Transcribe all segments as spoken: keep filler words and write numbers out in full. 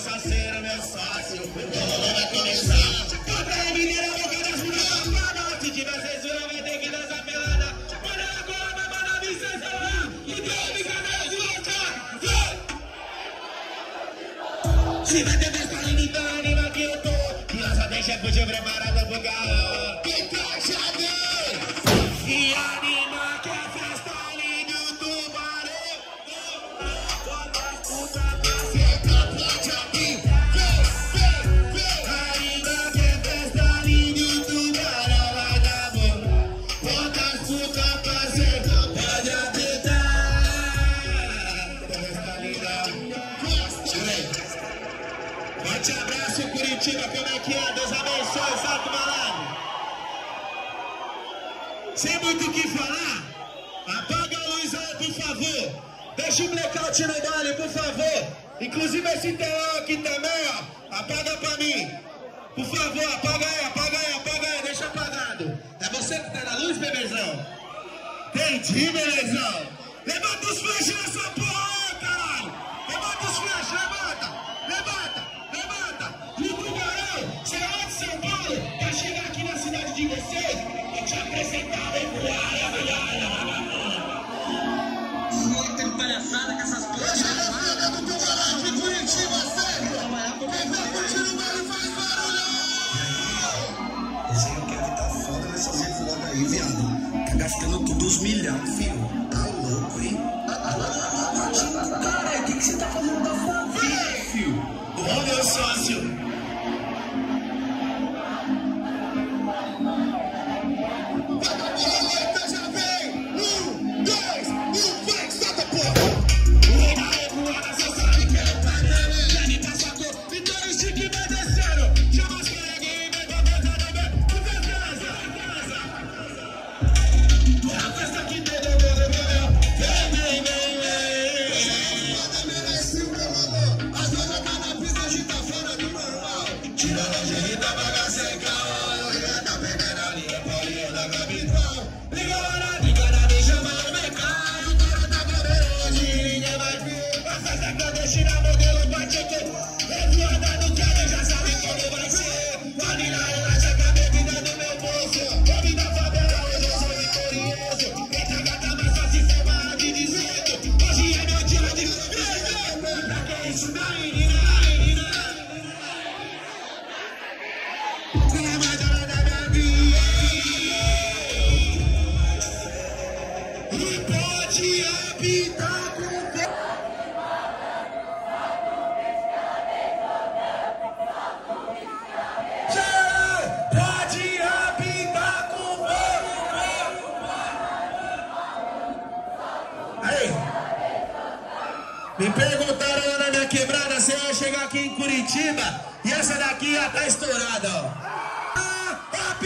cachaceiro, meu sócio. O bolo vai começar. Contra a mineira, eu vou dar jurada. Se tiver censura, vai ter que dançar pelada. Manda a corda, manda a licença lá. E deu brincadeira de volta. Se vai ter festa linda, anima que eu tô. Criança deixa pro tio preparado pro carro. Que caixa de... E anima que é festa ali do tubarão. Quando a puta caceta pode abrir. Anima que é festa ali do tubarão. Vai dar bom. Quando a puta caceta pode apertar. Festa linda. Forte abraço, Curitiba, como é que é? Deus abençoe, Fato Malandro. Sem muito o que falar, apaga a luz aí, por favor. Deixa o blackout no baile, por favor. Inclusive esse telão aqui também, ó. Apaga pra mim. Por favor, apaga aí, apaga aí, apaga aí. Deixa apagado. É você que tá na luz, bebezão? Entendi, bebezão. Levanta os flashes nessa porra, caralho. Levanta os flashes, levanta. Levanta. E o Tubarão, você é lá de São Paulo, pra chegar aqui na cidade de vocês e te apresentar em Guaraia, Esse moleque tem palhaçada com essas porras. Deixa a filha do Tubarão de Curitiba, sério. Quem vai curtir o baile faz barulho. Esse aí eu quero que tá foda nessas redes logo aí, viado. Tá gastando tudo os milhão, filho. Tá louco, hein? Cara, o que que você tá fazendo da sua vida, filho? Ô, meu sócio. Me perguntaram lá na minha quebrada se eu ia chegar aqui em Curitiba e essa daqui já tá estourada, ó. Ah,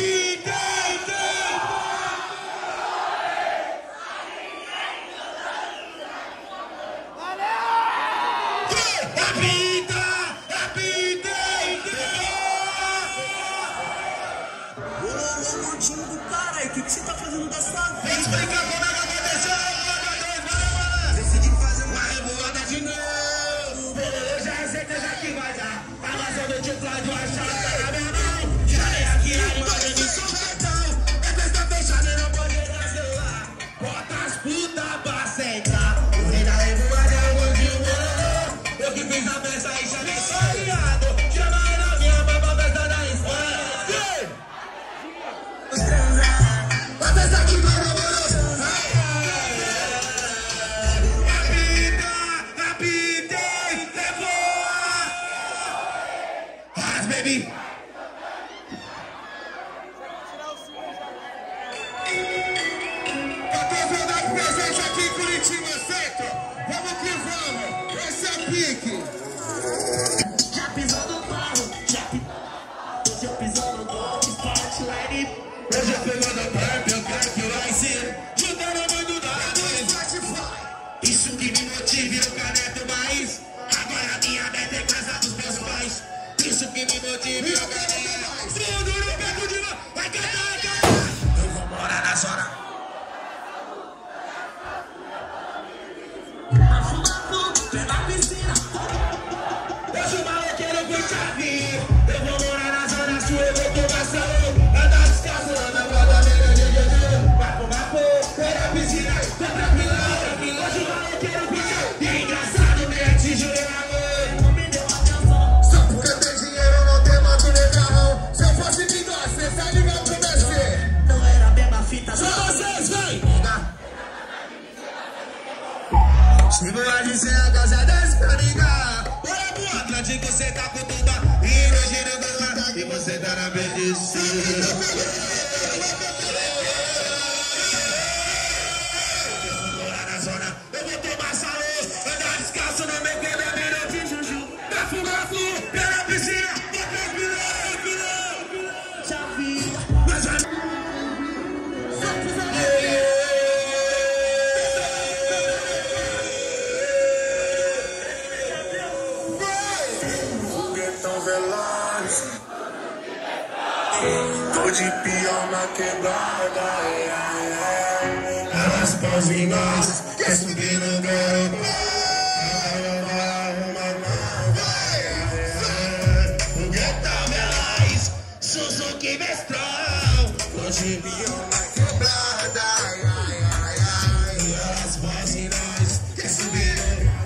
o time do cara, o que que você tá fazendo da sua vida? Vem explicar como é que aconteceu a revoada dois, vai, decidi fazer uma revoada de novo. Eu já é certeza que vai dar. Tá vazando de Cláudio, a chata na minha mão. Já é aqui animado, eu me sou cartão. É festa fechada, eu não pode dar celular. Bota as putas pra sentar. O rei da revoada é o gordinho morou. Eu que fiz a festa e já nem sou aliado. Chama a novinha pra pra festa da Espanha. A festa aqui vai namorosa. Apita, apita, levou. As baby. Eu tô vendo a presente aqui em Curitiba, certo? Vamos que vamos. Esse é pique. Já pisou no barro, já pisou. Já pisou no golpe, spotlight. Eu já pegou no pump, eu quero que vai ser. Juntando a mãe do dado no Spotify. Isso que me motiva, eu caneto mais. Agora a minha meta é casa dos meus pais. Isso que me motiva, eu caneto mais. Fundo no peito de novo, vai cantar, vai cantar. Eu vou morar na zona. Vai fumar tudo, pé na piscina. Eu sou maluco. chave. Eu vou morar na zona sul, eu vou tomar salão. Andar descalço lá na roda, negra de Deus. Vai fumar fogo, era piscina, tô tranquilão. Hoje o maloqueiro fica e é engraçado, me atinge o amor. Não me deu atenção. Só porque eu tenho dinheiro, não tem moto nem carrão. Se eu fosse bigode, cê sabe que eu comecei. Não era a mesma fita, só vocês, vem! Chego lá de ser a casa desse pra ligar. Bora pro Atlântico, cê tá com tuba. E no giro do lá, e você tá na perdição. Eu vou tomar salão, andar descalço no meu quebra-beira de juju. Pra fumar flu, pela piscina, tô tranquilo, tranquilo. Já vi, mas já... Foguetão veloz, tô de peão na quebrada. Elas pausam em nós, quer subir no garo. Foguetão veloz, Suzuki Mestral. Tô de peão na quebrada. Elas pausam em nós, quer subir no garo.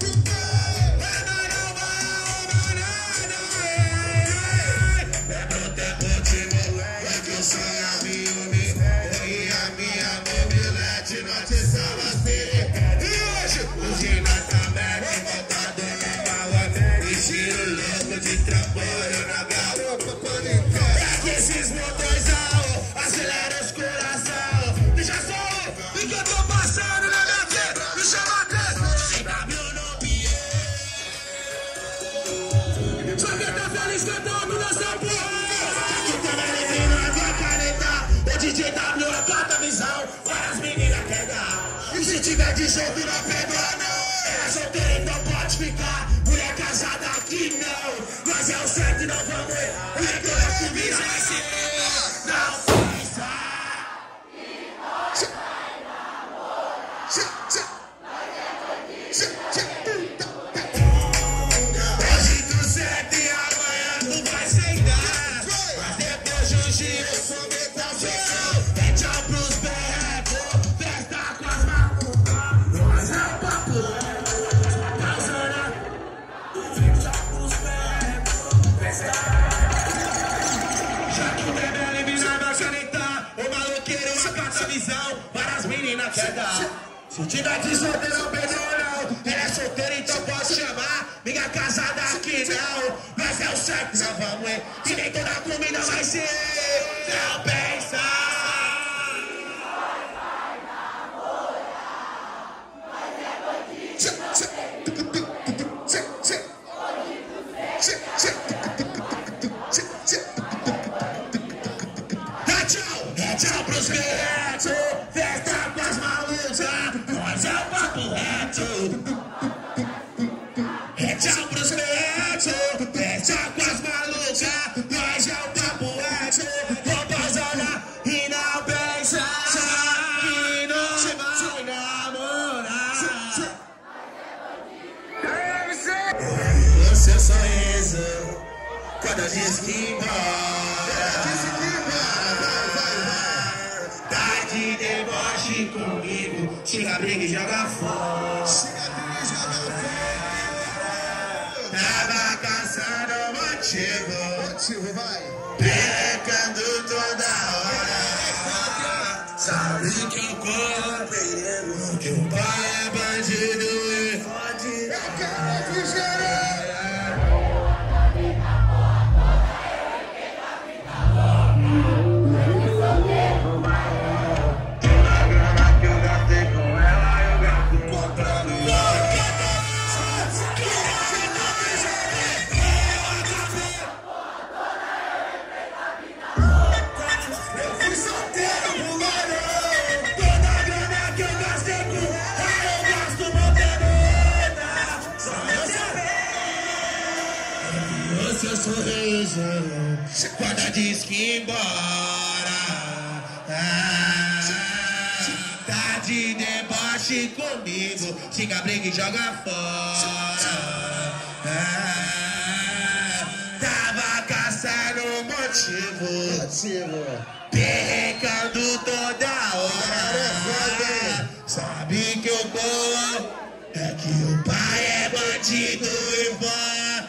É pro tempo de moleque que eu sonho a mim. Oi, a minha mobilete, não te salva assim. E hoje, o ginásio tá aberto, montado na mala. E tiro louco de trambolho na garupa. É que esses motorzão aceleram os coração. Deixa só o que eu tô passando na minha vida. Me chama atrás, sem W no pied. Só quem tá feliz cantando nessa porra. Aqui também levei na tua caneta. O D J W acota a visão. Várias meninas pegar. E se tiver de jeito não pega não. Ela é solteira então pode ficar. Mulher casada aqui não. Nós é o certo e não vamos errar. O recolher que visa vai ser. Não pensa. Hoje tu certo e amanhã tu vai sem gás. Mas depois de um giro eu sou metafeirão. É tchau pros berrecos, festa com as macucas. Nós é o papo, causando. Tchau pros berrecos, festa. Já que o bebê eliminava a caneta, o maloqueiro acata a visão. Várias meninas quer dar. Se tiver de solteiro, não perdeu não. Ela é solteira, então pode chamar. Minha casada aqui não. Mas é o certo, não vamos ir. E nem toda comida vai ser. Não pensa. Dá tchau, dá tchau pros berretos. Festa com as malucas. Nós é o papo reto. É tchau pros berretos. Festa com as malucas. Nós é o papo reto. Vou pausar e não pensa que não vai namorar. O seu sorriso quando eu disse que embora. Tá de deboche comigo. Chega, briga e joga fora. Tava caçando motivo. Motivo, vai. Pecando toda hora. Sabe que eu corro perigo. Que o pai é bandido e fode. É cara de xereca. Seu sorriso quando diz que ir embora. Ah, tá de deboche comigo. Xinga, briga e joga fora. Ah, tá agressivo. Perrecando toda hora. Sabe que o bom é que o pai é bandido e fora.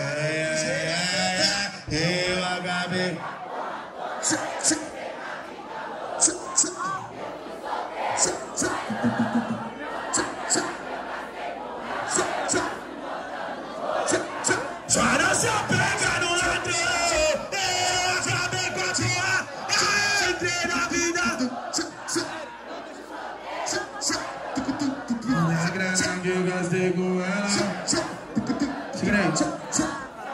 Eu acabei. Só não se apega no ladrão. Eu acabei com a tua. Eu entrei na vida. A grana que eu gastei com ela. Segura aí.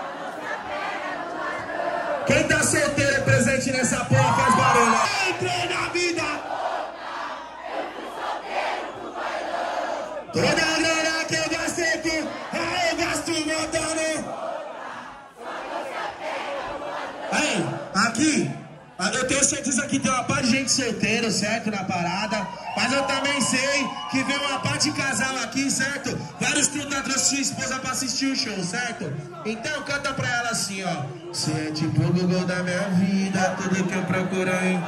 Quem tá solteiro é presente nessa porra, faz barulho. Eu entrei na vida. Toda a grana que eu gastei com ela, eu gasto montando. Aí, aqui, eu tenho certeza que tem uma parte de gente solteira, certo, na parada. Mas eu também sei que vem uma parte de casal aqui, certo? Vários truta trouxe sua esposa pra assistir o show, certo? Então canta pra ela assim, ó. Você é tipo o Google da minha vida, tudo que eu procuro em...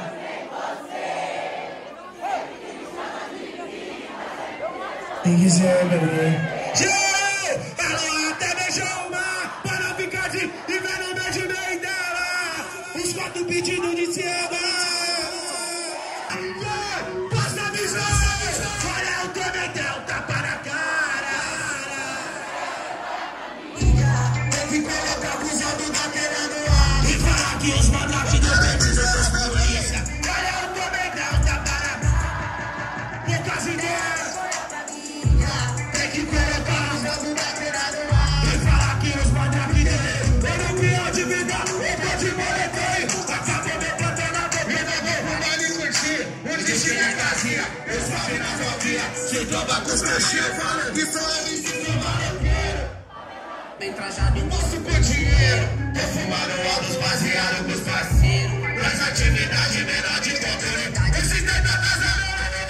Quem quiser, bebê. Girou! Ela até beijou uma pra não ficar de... E vendo o beijo meio dela. Os quatro pedindo de se amar. Passa a visão! Olha o Tomedel, tapa na cara. Tem que colocar o visão do daquele no ar. E falar que os mandatos do beijo das polícia. Olha o Tomedel, tapa na cara. Poucas ideias. Tem que colocar os mandatos daquele no ar. E falar que os mandatos dele. Eu não criou de vida, eu tô de boletim. Acabou me plantando a boca. Eu vou arrumar e curtir. Um xixi na casinha, eu só vi na novinha. Se tromba com os peixinhos, falando que são M C do maloqueiro. Bem trajado, moço com dinheiro. Tô fumando altos, baseado com os parceiros. Nas atividades menor de controle. Esse tempo tá fazendo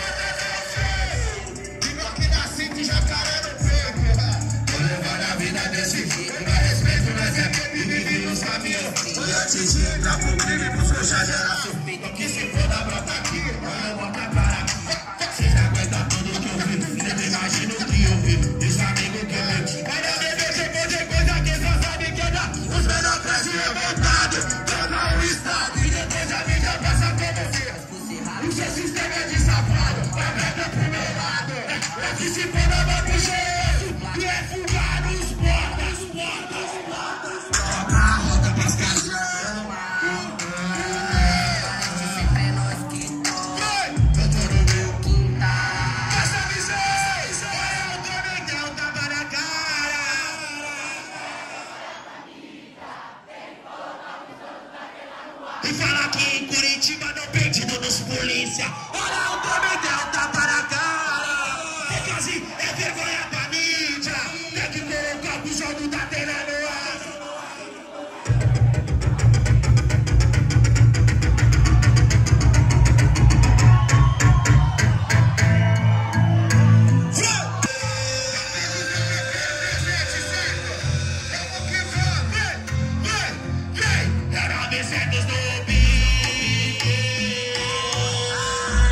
igual que na cinta e jacaré no peito. Tô levando a vida desse jeito. Mas respeito, nós é e vive nos caminhos. Foi antes de entrar pro crime, pros que já gera suspeito. Que se for da brota aqui, eu vou acabar aqui. Vocês aguentam tudo que eu vi. Nem imagino o que eu vi. Os amigos que eu vi. Mas eu me vejo um monte de coisa que só sabe que dá. Os menores crescem revoltados. Torna o estado e depois a vida passa como você. O seu sistema é de safado. Aberta pro meu lado. É que se for da mão pro jeito. E é fugar nos portas, portas, portas. Toca a roda pras casas. E fala que em Curitiba não perdido nos polícia. Olha o Tomedel, tapa na cara. É quase, é vergonha pra mídia. Tem que colocar o busão do Datena no ar. Era Mercedes no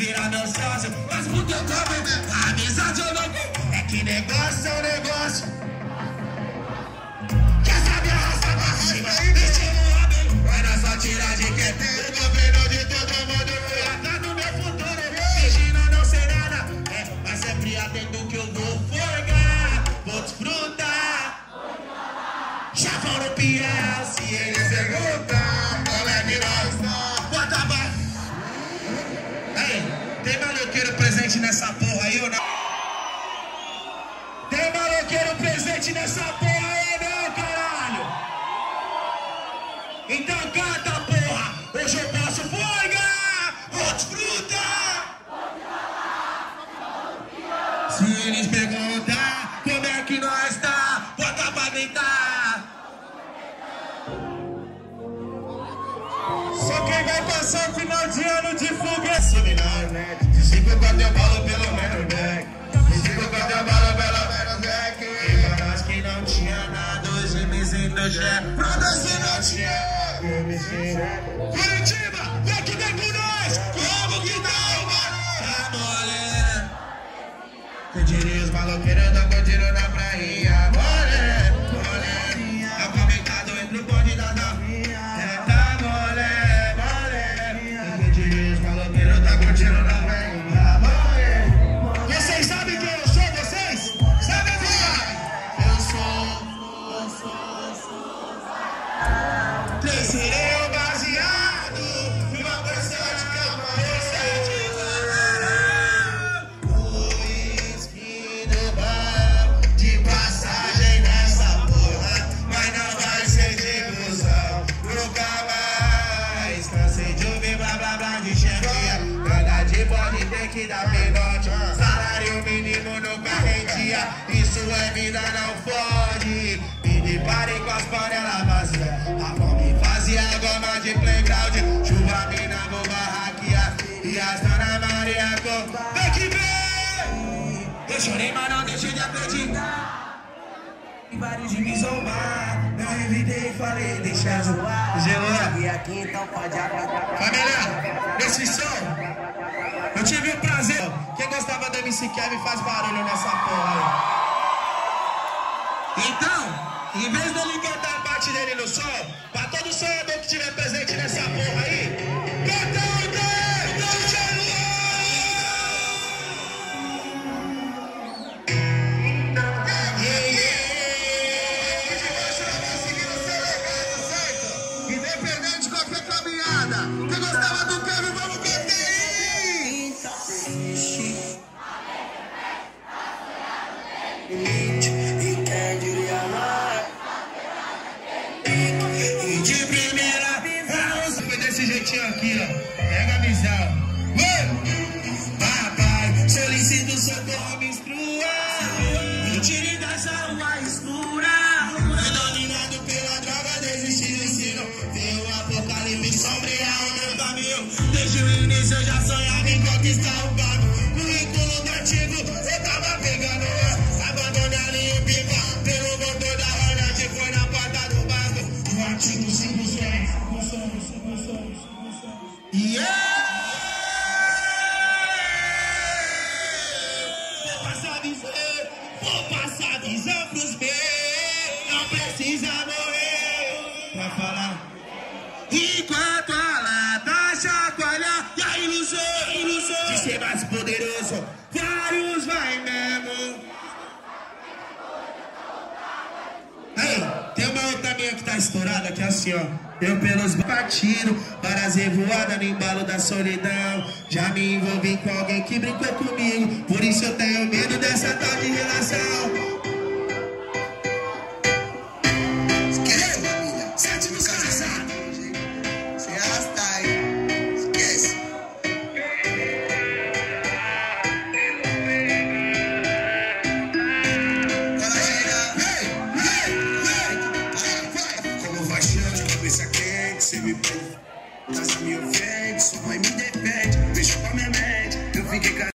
virar meu sócio, mas por teu campo, a amizade eu não vi. É que negócio é um negócio. Quer saber a raça pra cima? Estilo homem, vai na sua tiragem que é o governo de todo mundo. Fui atrás do meu futuro, fingindo não ser nada. É, mas sempre atento que eu vou forgar, vou desfrutar. Chavão no piel, se eles perguntam, como é que nós não? Bota a barra. Aí, tem maloqueiro presente nessa porra aí ou não? Tem maloqueiro presente nessa porra aí não, caralho? Então canta, porra! Hoje eu posso folgar, vou desfrutar. Se eles perguntar, como é que nós tá? Bota pra gritar. Só quem vai passar o final de ano de fuga. Seminário, né? Se for com teu balo, pelo menos, né? Se for com teu balo, pelo menos, né? E pra nós que não tinha nada, hoje me sinto chefe. Pra nós que não tinha, eu me sinto. Curitiba, vem que vem com nós. Como que dá uma? Tá mole. Eu diria os maloqueiros, eu tô curtindo na praia. Mole, mole. É o comentado entre o bonde da da. Vocês sabem quem eu sou, vocês? Sabem ou não sabem? Eu sou, eu sou, eu sou. Crescerei baseado numa versão de cama recente. O uísque do bar, de passagem nessa porra, mas não vai ser de busão, nunca mais. Cansei de ouvir blá blá blá de chefia. Cada dia pode ter que dar pinote. Salário mínimo nunca rendia. Isso é vida, não fode. Me depare com as panelas vazias. A fome fazia goma de playground. Chuva mina, vou barraquear. E as dona Maria com. Vem que vem! Eu chorei, mas não deixei de acreditar. Vários de me zombar. Não revidei e falei, deixa zoar. Gelou. E aqui então pode acabar. Família, nesse som eu tive o prazer. Quem gostava do M C Kevin faz barulho nessa porra aí. Então, em vez de ele cantar a parte dele no som, pra todo sonhador que tiver presente nessa porra aí, canta o D J independente de qualquer caminhada. Quem gostava do Kevin, vamos cantar aí. E quem diria mais? E de primeira vez foi desse jeitinho aqui, ó. Pega a visão. Papai, solicito socorro, me instrua. Me tire dessa rua escura. Fui dominado pela droga, desisti do ensino. Veio o apocalipse sombrear o meu caminho. Desde o início eu já sonhava em conquistar o cargo. Currículo do antigo, eu tava pegando. Abandonei a linha pipa pelo motor da Hornet. Foi na porta do banco. O artigo cinco seis. Yeah! Vou passar a visão, vou passar a visão pros meus. Não precisa morrer pra falar. Enquanto a lata chacoalha e a ilusão, ilusão de ser mais poderoso, vários vai mesmo. Aí, tem uma outra minha que tá estourada que é assim, ó. Eu pelos partidos, várias revoadas no embalo da solidão. Já me envolvi com alguém que brincou comigo, por isso eu tenho medo dessa tal de relação. Esquece, família, sete nos casados. Se arrasta aí, esquece. Como vai cheio de cabeça quente, cê me pede, casa me ofende, sua mãe me defende.